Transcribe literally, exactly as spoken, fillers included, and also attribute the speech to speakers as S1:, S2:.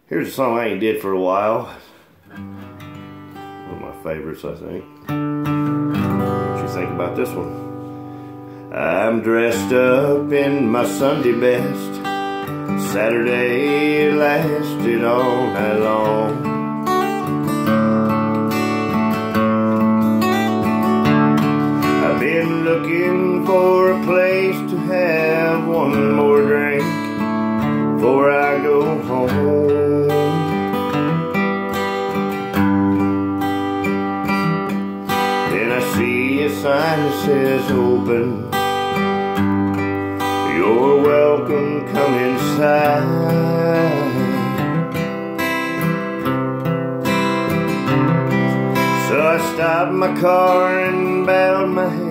S1: Here's a song I ain't did for a while. One of my favorites, I think. What you think about this one? I'm dressed up in my Sunday best. Saturday lasted all night long. I've been looking for a place to have one more drink before I go home. Then I see a sign that says open. You're welcome, come inside. So I stopped my car and bowed my head